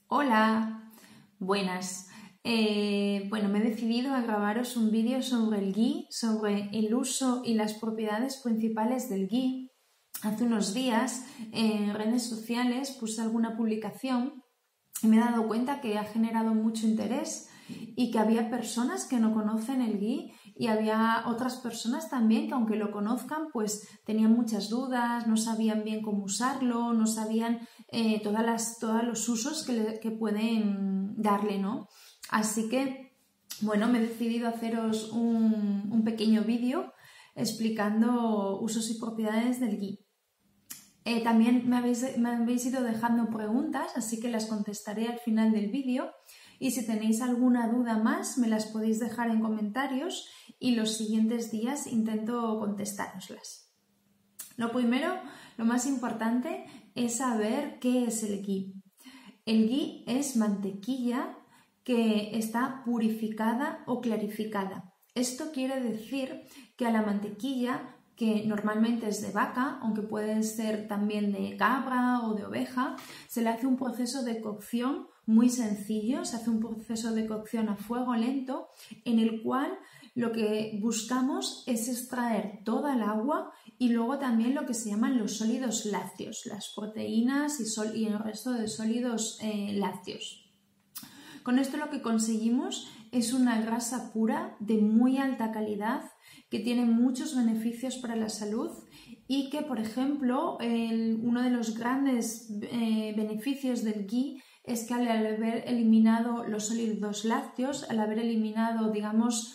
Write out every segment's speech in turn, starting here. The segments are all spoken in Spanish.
Hola, buenas. Bueno, me he decidido a grabaros un vídeo sobre el ghee, sobre el uso y las propiedades principales del ghee. Hace unos días en redes sociales puse alguna publicación y me he dado cuenta que ha generado mucho interés y que había personas que no conocen el ghee y había otras personas también que aunque lo conozcan pues tenían muchas dudas, no sabían bien cómo usarlo, no sabían todos los usos que pueden darle, ¿no? Así que, bueno, me he decidido a haceros un pequeño vídeo explicando usos y propiedades del ghee. También me habéis ido dejando preguntas, así que las contestaré al final del vídeo. Y si tenéis alguna duda más, me las podéis dejar en comentarios y los siguientes días intento contestároslas. Lo primero, lo más importante, es saber qué es el ghee. El ghee es mantequilla que está purificada o clarificada. Esto quiere decir que a la mantequilla, que normalmente es de vaca, aunque puede ser también de cabra o de oveja, se le hace un proceso de cocción muy sencillo, se hace un proceso de cocción a fuego lento en el cual lo que buscamos es extraer toda el agua y luego también lo que se llaman los sólidos lácteos, las proteínas y el resto de sólidos lácteos. Con esto lo que conseguimos es una grasa pura de muy alta calidad que tiene muchos beneficios para la salud y que, por ejemplo, uno de los grandes beneficios del ghee es que al haber eliminado los sólidos lácteos, al haber eliminado, digamos,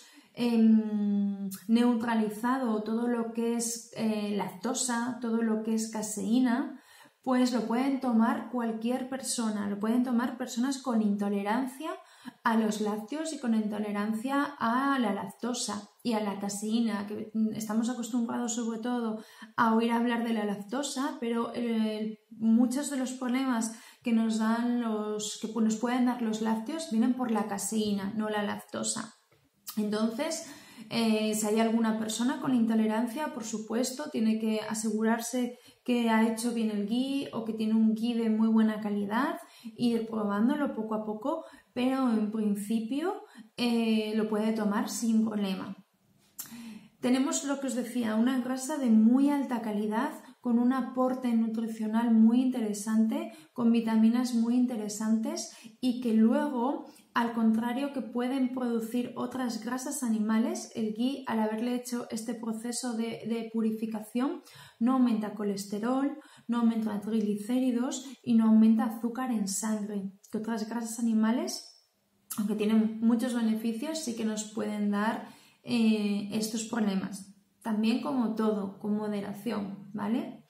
neutralizado todo lo que es lactosa, todo lo que es caseína, pues lo pueden tomar cualquier persona, lo pueden tomar personas con intolerancia a los lácteos y con intolerancia a la lactosa y a la caseína, que estamos acostumbrados sobre todo a oír hablar de la lactosa, pero muchos de los problemas que nos pueden dar los lácteos vienen por la caseína, no la lactosa. Entonces, si hay alguna persona con intolerancia, por supuesto, tiene que asegurarse que ha hecho bien el ghee o que tiene un ghee de muy buena calidad, ir probándolo poco a poco, pero en principio lo puede tomar sin problema. Tenemos lo que os decía, una grasa de muy alta calidad con un aporte nutricional muy interesante, con vitaminas muy interesantes y que luego, al contrario que pueden producir otras grasas animales, el ghee, al haberle hecho este proceso de purificación, no aumenta colesterol, no aumenta triglicéridos y no aumenta azúcar en sangre, que otras grasas animales, aunque tienen muchos beneficios, sí que nos pueden dar estos problemas. También, como todo, con moderación, ¿vale?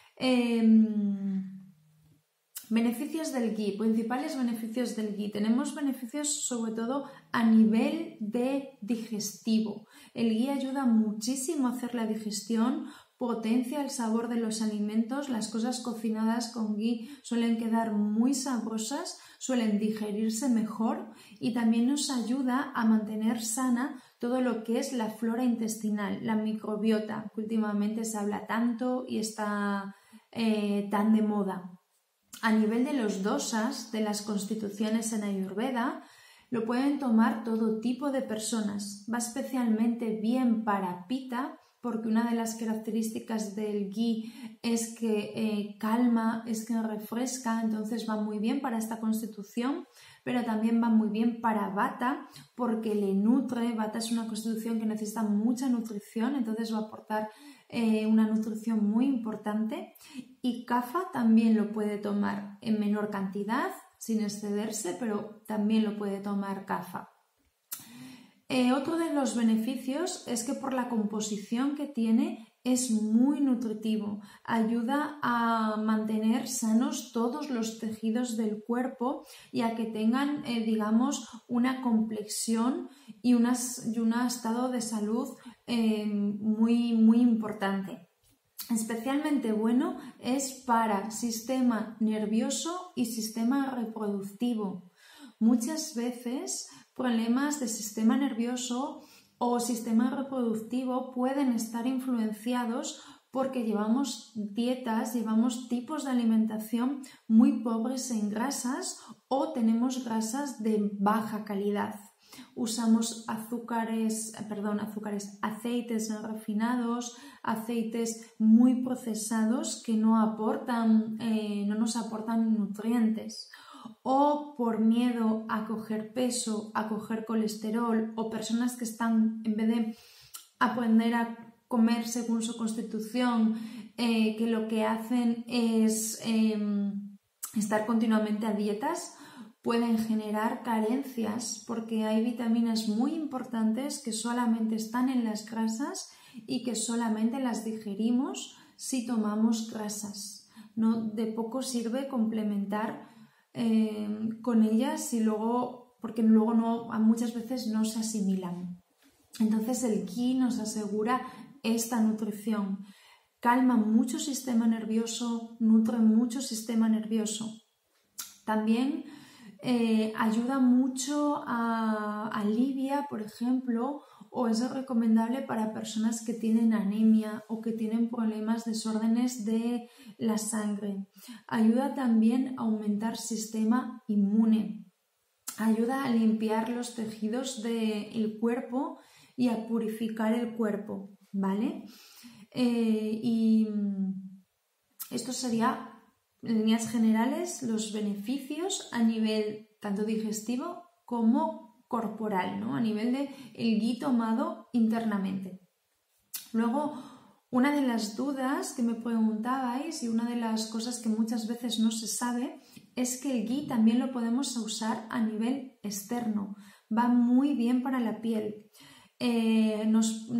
Beneficios del ghee, principales beneficios del ghee. Tenemos beneficios sobre todo a nivel de digestivo. El ghee ayuda muchísimo a hacer la digestión, potencia el sabor de los alimentos. Las cosas cocinadas con ghee suelen quedar muy sabrosas, suelen digerirse mejor y también nos ayuda a mantener sana todo lo que es la flora intestinal, la microbiota, que últimamente se habla tanto y está tan de moda. A nivel de los dosas de las constituciones en Ayurveda, lo pueden tomar todo tipo de personas. Va especialmente bien para Pitta, porque una de las características del ghee es que calma, es que refresca, entonces va muy bien para esta constitución, pero también va muy bien para Vata porque le nutre. Vata es una constitución que necesita mucha nutrición, entonces va a aportar una nutrición muy importante. Y Kapha también lo puede tomar en menor cantidad, sin excederse, pero también lo puede tomar Kapha. Otro de los beneficios es que por la composición que tiene es muy nutritivo, ayuda a mantener sanos todos los tejidos del cuerpo y a que tengan, digamos, una complexión y un estado de salud muy, muy importante. Especialmente bueno es para sistema nervioso y sistema reproductivo. Muchas veces problemas de sistema nervioso o sistema reproductivo pueden estar influenciados porque llevamos dietas, llevamos tipos de alimentación muy pobres en grasas o tenemos grasas de baja calidad. Usamos aceites refinados, aceites muy procesados que no nos aportan nutrientes. O por miedo a coger peso, a coger colesterol, o personas que están, en vez de aprender a comer según su constitución, que lo que hacen es estar continuamente a dietas, pueden generar carencias porque hay vitaminas muy importantes que solamente están en las grasas y que solamente las digerimos si tomamos grasas. No, de poco sirve complementar con ellas porque luego muchas veces no se asimilan. Entonces el ghee nos asegura esta nutrición. Calma mucho sistema nervioso, nutre mucho sistema nervioso. También ayuda mucho alivia, por ejemplo, o es recomendable para personas que tienen anemia o que tienen problemas, desórdenes de la sangre. Ayuda también a aumentar sistema inmune. Ayuda a limpiar los tejidos del cuerpo y a purificar el cuerpo, ¿vale? Y esto sería, en líneas generales, los beneficios a nivel tanto digestivo como corporal, ¿no? A nivel de el ghee tomado internamente. Luego, una de las dudas que me preguntabais y una de las cosas que muchas veces no se sabe es que el ghee también lo podemos usar a nivel externo. Va muy bien para la piel. Nos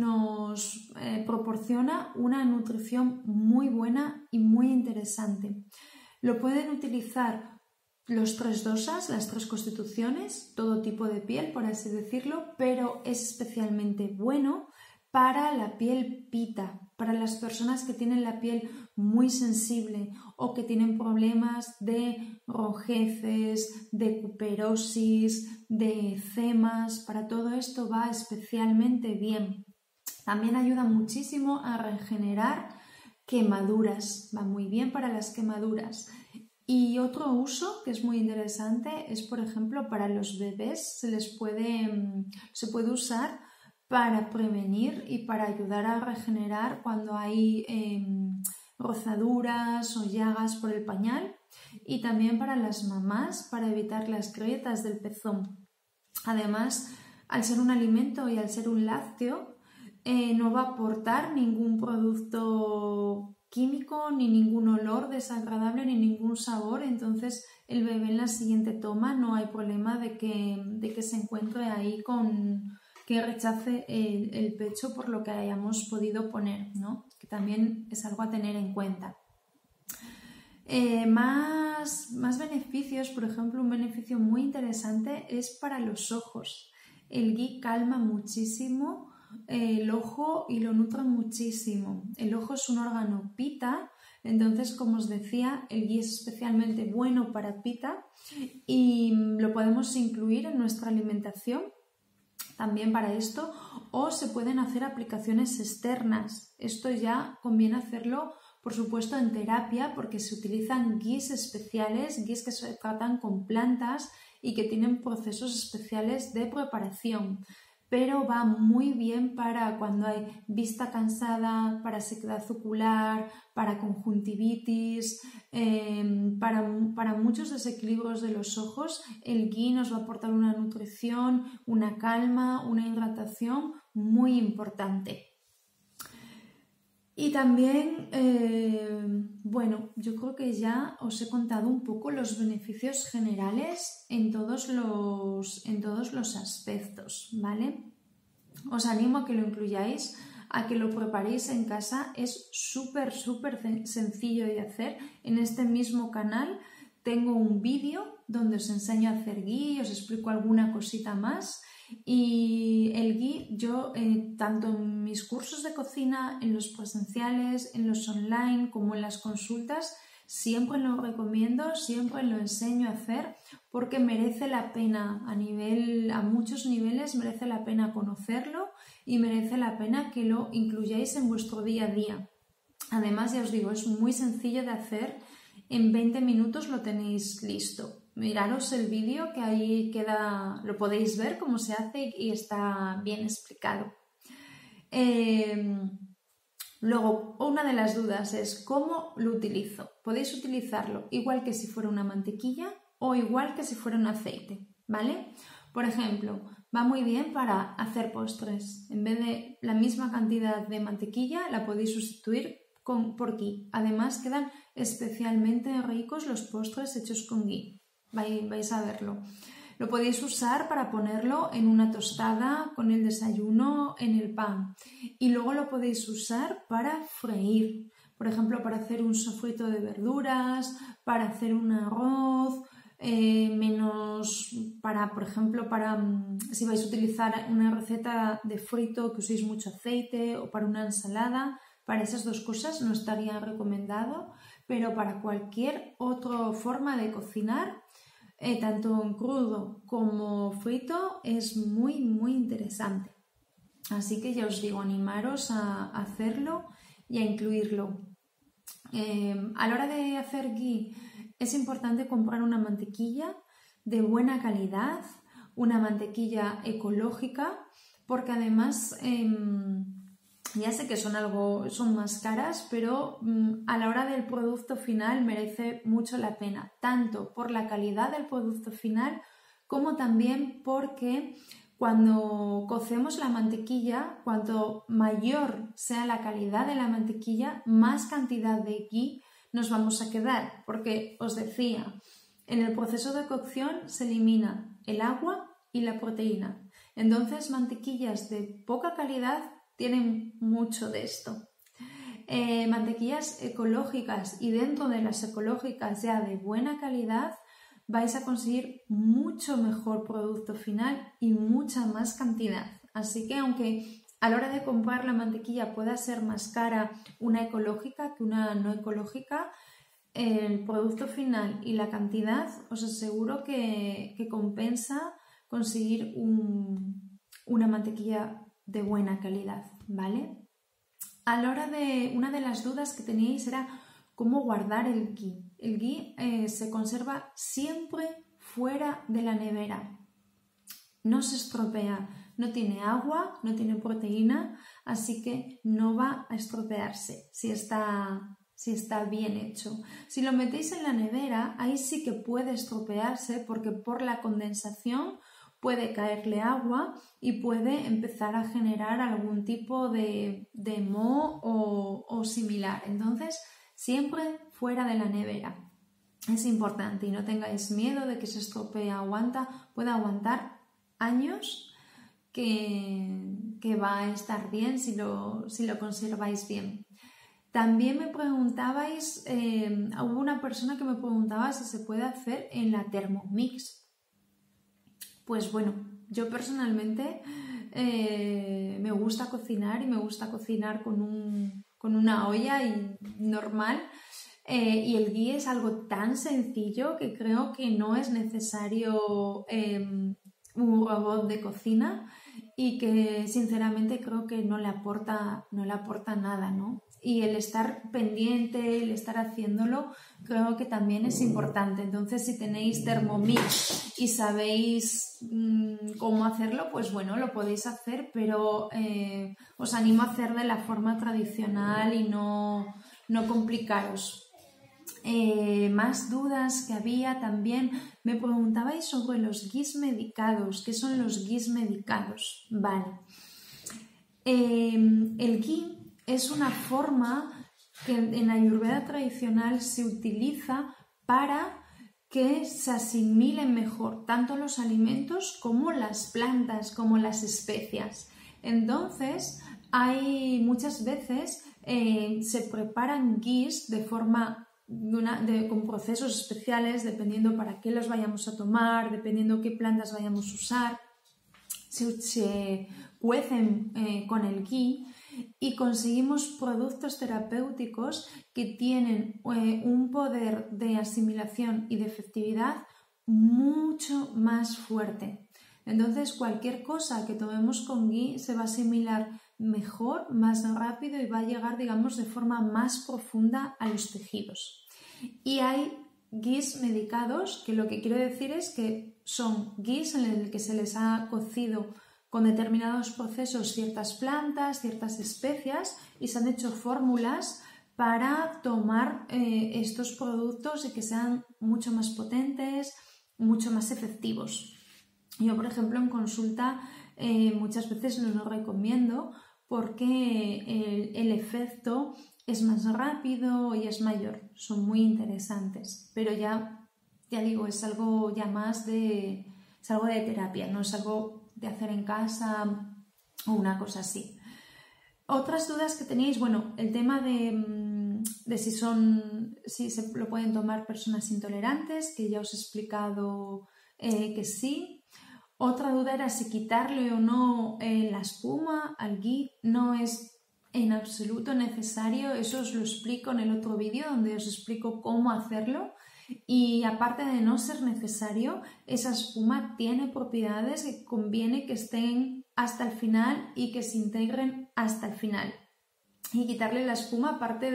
proporciona una nutrición muy buena y muy interesante. Lo pueden utilizar los 3 dosas, las 3 constituciones, todo tipo de piel, por así decirlo, pero es especialmente bueno para la piel pita, para las personas que tienen la piel muy sensible o que tienen problemas de rojeces, de cuperosis, de eczemas. Para todo esto va especialmente bien. También ayuda muchísimo a regenerar quemaduras, va muy bien para las quemaduras. Y otro uso que es muy interesante es, por ejemplo, para los bebés se puede usar para prevenir y para ayudar a regenerar cuando hay rozaduras o llagas por el pañal, y también para las mamás para evitar las grietas del pezón. Además, al ser un alimento y al ser un lácteo, no va a aportar ningún producto químico, ni ningún olor desagradable, ni ningún sabor. Entonces el bebé en la siguiente toma no hay problema de que se encuentre ahí que rechace el pecho por lo que hayamos podido poner, ¿no? Que también es algo a tener en cuenta. Más beneficios, por ejemplo, un beneficio muy interesante es para los ojos. El ghee calma muchísimo el ojo y lo nutre muchísimo. El ojo es un órgano pita, entonces, como os decía, el ghee es especialmente bueno para pita y lo podemos incluir en nuestra alimentación también para esto, o se pueden hacer aplicaciones externas. Esto ya conviene hacerlo, por supuesto, en terapia, porque se utilizan ghees especiales, ghees que se tratan con plantas y que tienen procesos especiales de preparación. Pero va muy bien para cuando hay vista cansada, para sequedad ocular, para conjuntivitis, para muchos desequilibrios de los ojos. El ghee nos va a aportar una nutrición, una calma, una hidratación muy importante. Y también, yo creo que ya os he contado un poco los beneficios generales en todos los aspectos, ¿vale? Os animo a que lo incluyáis, a que lo preparéis en casa. Es súper sencillo de hacer. En este mismo canal tengo un vídeo donde os enseño a hacer ghee, os explico alguna cosita más. Y el ghee, yo tanto en mis cursos de cocina, en los presenciales, en los online, como en las consultas, siempre lo recomiendo, siempre lo enseño a hacer, porque merece la pena a muchos niveles, merece la pena conocerlo y merece la pena que lo incluyáis en vuestro día a día. Además, ya os digo, es muy sencillo de hacer. En 20 minutos lo tenéis listo. Miraros el vídeo que ahí queda, lo podéis ver cómo se hace y está bien explicado. Luego, una de las dudas es ¿cómo lo utilizo? Podéis utilizarlo igual que si fuera una mantequilla o igual que si fuera un aceite, ¿vale? Por ejemplo, va muy bien para hacer postres. En vez de la misma cantidad de mantequilla, la podéis sustituir por ghee. Además, quedan especialmente ricos los postres hechos con ghee. Vais a verlo. Lo podéis usar para ponerlo en una tostada, con el desayuno, en el pan. Y luego lo podéis usar para freír. Por ejemplo, para hacer un sofrito de verduras, para hacer un arroz, por ejemplo, si vais a utilizar una receta de frito que uséis mucho aceite o para una ensalada. Para esas dos cosas no estaría recomendado, pero para cualquier otra forma de cocinar, tanto en crudo como frito, es muy, muy interesante. Así que ya os digo, animaros a hacerlo y a incluirlo. A la hora de hacer ghee es importante comprar una mantequilla de buena calidad, una mantequilla ecológica, porque además ya sé que son más caras, pero a la hora del producto final merece mucho la pena, tanto por la calidad del producto final como también porque cuando cocemos la mantequilla, cuanto mayor sea la calidad de la mantequilla, más cantidad de ghee nos vamos a quedar, porque os decía, en el proceso de cocción se elimina el agua y la proteína. Entonces, mantequillas de poca calidad tienen mucho de esto. Mantequillas ecológicas y dentro de las ecológicas ya de buena calidad vais a conseguir mucho mejor producto final y mucha más cantidad. Así que aunque a la hora de comprar la mantequilla pueda ser más cara una ecológica que una no ecológica, el producto final y la cantidad os aseguro que compensa conseguir una mantequilla de buena calidad, ¿vale? A la hora una de las dudas que teníais era cómo guardar el ghee. El ghee se conserva siempre fuera de la nevera. No se estropea, no tiene agua, no tiene proteína, así que no va a estropearse si está bien hecho. Si lo metéis en la nevera, ahí sí que puede estropearse porque por la condensación puede caerle agua y puede empezar a generar algún tipo de moho o similar. Entonces, siempre fuera de la nevera. Es importante y no tengáis miedo de que se estropee, puede aguantar años que va a estar bien si lo conserváis bien. También me preguntabais, hubo una persona que me preguntaba si se puede hacer en la Thermomix. Pues bueno, yo personalmente me gusta cocinar y me gusta cocinar con una olla normal y el ghee es algo tan sencillo que creo que no es necesario un robot de cocina y que sinceramente creo que no le aporta nada, ¿no? Y el estar pendiente, el estar haciéndolo, creo que también es importante. Entonces, si tenéis Thermomix y sabéis cómo hacerlo, pues bueno, lo podéis hacer, pero os animo a hacer de la forma tradicional y no complicaros. Más dudas que había también, me preguntabais sobre los ghees medicados. ¿Qué son los ghees medicados? Vale. El ghee es una forma que en la Ayurveda tradicional se utiliza para que se asimilen mejor tanto los alimentos como las plantas, como las especias. Entonces, hay muchas veces se preparan ghees de forma con procesos especiales, dependiendo para qué los vayamos a tomar, dependiendo qué plantas vayamos a usar. Se cuecen con el ghee y conseguimos productos terapéuticos que tienen un poder de asimilación y de efectividad mucho más fuerte. Entonces, cualquier cosa que tomemos con ghee se va a asimilar mejor, más rápido y va a llegar, digamos, de forma más profunda a los tejidos. Y hay gis medicados, que lo que quiero decir es que son gis en el que se les ha cocido con determinados procesos ciertas plantas, ciertas especias y se han hecho fórmulas para tomar estos productos y que sean mucho más potentes, mucho más efectivos. Yo, por ejemplo, en consulta muchas veces no lo recomiendo porque el efecto es más rápido y es mayor. Son muy interesantes, pero ya digo, es algo ya más es algo de terapia, no es algo de hacer en casa o una cosa así. Otras dudas que tenéis, bueno, el tema de si se lo pueden tomar personas intolerantes, que ya os he explicado que sí. Otra duda era si quitarle o no la espuma al ghee. No es en absoluto necesario, eso os lo explico en el otro vídeo donde os explico cómo hacerlo. Y aparte de no ser necesario, esa espuma tiene propiedades que conviene que estén hasta el final y que se integren hasta el final. Y quitarle la espuma, aparte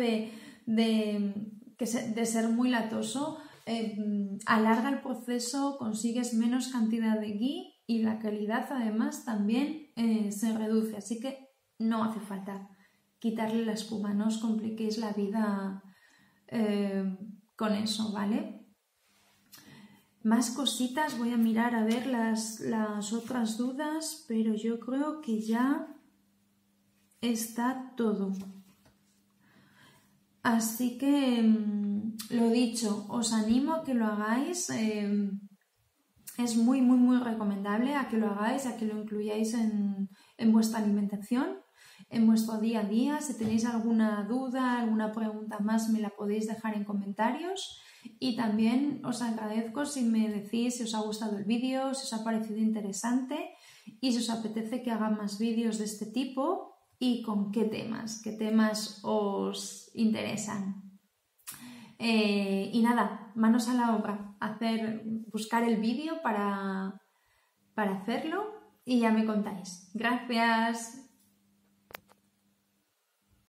de ser muy latoso, alarga el proceso, consigues menos cantidad de ghee y la calidad además también se reduce. Así que no hace falta quitarle la espuma, no os compliquéis la vida con eso, ¿vale? Más cositas, voy a mirar a ver las otras dudas, pero yo creo que ya está todo. Así que lo dicho, os animo a que lo hagáis. Es muy, muy, muy recomendable a que lo hagáis, a que lo incluyáis en vuestra alimentación, en vuestro día a día. Si tenéis alguna duda, alguna pregunta más, me la podéis dejar en comentarios. Y también os agradezco si me decís si os ha gustado el vídeo, si os ha parecido interesante y si os apetece que haga más vídeos de este tipo y con qué temas os interesan. Y nada, manos a la obra, buscar el vídeo para hacerlo y ya me contáis. Gracias.